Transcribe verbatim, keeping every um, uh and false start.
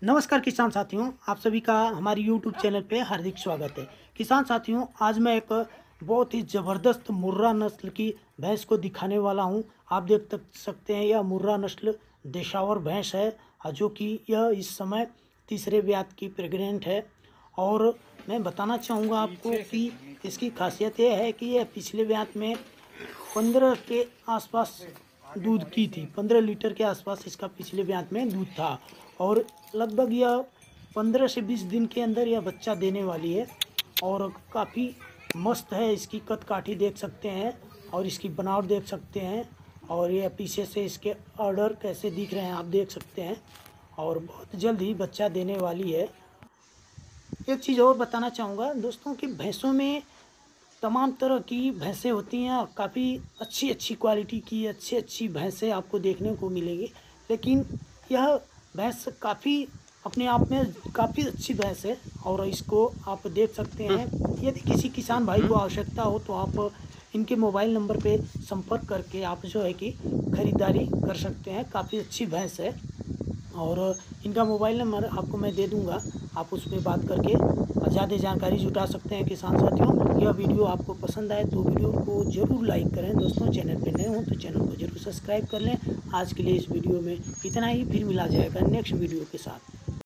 नमस्कार किसान साथियों, आप सभी का हमारे यूट्यूब चैनल पे हार्दिक स्वागत है। किसान साथियों, आज मैं एक बहुत ही ज़बरदस्त मुर्रा नस्ल की भैंस को दिखाने वाला हूं। आप देख तक सकते हैं, यह मुर्रा नस्ल देशावर भैंस है, जो कि यह इस समय तीसरे ब्यात की प्रेग्नेंट है। और मैं बताना चाहूँगा आपको कि इसकी खासियत यह है कि यह पिछले ब्यात में पंद्रह के आसपास दूध की थी। पंद्रह लीटर के आसपास इसका पिछले ब्यात में दूध था और लगभग यह पंद्रह से बीस दिन के अंदर यह बच्चा देने वाली है। और काफ़ी मस्त है, इसकी कद काठी देख सकते हैं और इसकी बनावट देख सकते हैं। और यह पीछे से इसके ऑर्डर कैसे दिख रहे हैं आप देख सकते हैं। और बहुत जल्द ही बच्चा देने वाली है। एक चीज़ और बताना चाहूँगा दोस्तों कि भैंसों में तमाम तरह की भैंसें होती हैं और काफ़ी अच्छी अच्छी क्वालिटी की अच्छी अच्छी भैंसें आपको देखने को मिलेंगी। लेकिन यह भैंस काफ़ी अपने आप में काफ़ी अच्छी भैंस है और इसको आप देख सकते हैं। यदि किसी किसान भाई को आवश्यकता हो तो आप इनके मोबाइल नंबर पे संपर्क करके आप जो है कि ख़रीदारी कर सकते हैं। काफ़ी अच्छी भैंस है और इनका मोबाइल नंबर आपको मैं दे दूंगा, आप उस पर बात करके ज़्यादा जानकारी जुटा सकते हैं। किसान साथियों, यह वीडियो आपको पसंद आए तो वीडियो को ज़रूर लाइक करें। दोस्तों, चैनल पे नए हों तो चैनल को ज़रूर सब्सक्राइब कर लें। आज के लिए इस वीडियो में इतना ही, फिर मिला जाएगा नेक्स्ट वीडियो के साथ।